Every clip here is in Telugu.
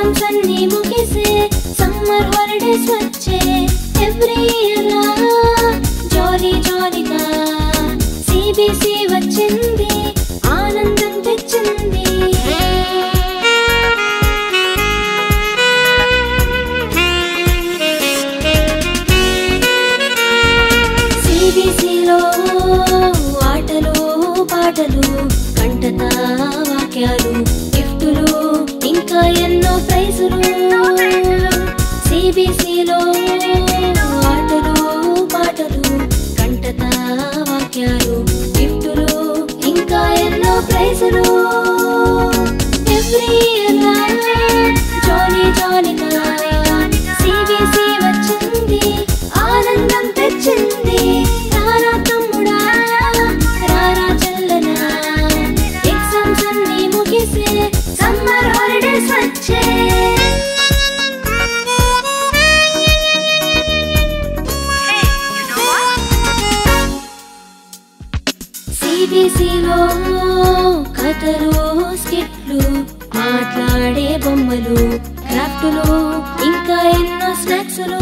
ఎగ్జామ్స్ అన్ని ముగిసే సమ్మర్ హాలిడేస్ వచ్చే ఎవ్రీ ఇయర్ లా జాలీ జాలీగా సిబిసి వచ్చింది ఆనందం తెచ్చింది సిబిసిలో ఆటలు పాటలు కంటతా వాక్యాలు గిఫ్టులు ఇంకా ఎన్నో ప్రైజులు సిబిసిలో ఆటలు పాటలు కంటతా వాక్యాలు గిఫ్టులు ఇంకా ఎన్నో ప్రైజులు ఎవ్రీ ఇయర్ జాలీ జాలీగా సిబిసి వచ్చింది ఆనందం తెచ్చింది రారా తమ్ముడా రారా చెల్లెనా ఎగ్జామ్స్ అన్ని ముగిసే సమ్మర్ హాలిడేస్ వచ్చే సిబిసిలో కథలు స్కిట్లు మాట్లాడే బొమ్మలు క్రాఫ్టులు ఇంకా ఎన్నో స్నాక్సులు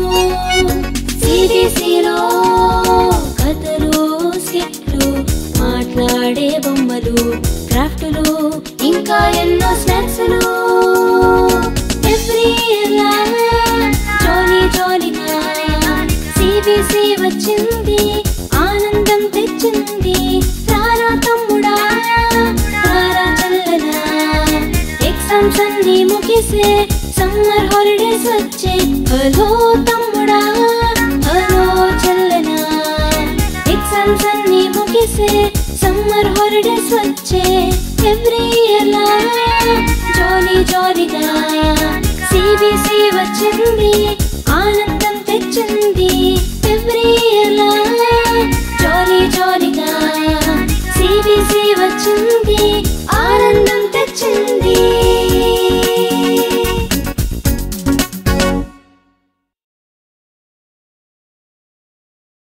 సిబిసిలో కథలు స్కిట్లు మాట్లాడే బొమ్మలు క్రాఫ్టులు ఇంకా ఎన్నో స్నాక్సులు ఎవ్రీ ఇయర్ జాలీ జాలీగా సిబిసి వచ్చింది ఆనందం తెచ్చింది రారా తమ్ముడా రారా చెల్లెనా ఎగ్జామ్స్ అన్ని ముగిసే సమ్మర్ హాలిడేస్ వచ్చే హలో తమ్ముడా హలో చెల్లెనా ఎగ్జామ్స్ అన్ని ముగిసే సమ్మర్ హాలిడేస్ వచ్చే ఎవ్రీ ఇయర్ జాలీ జాలీగా సిబిసి వచ్చింది ఆనందం తెచ్చింది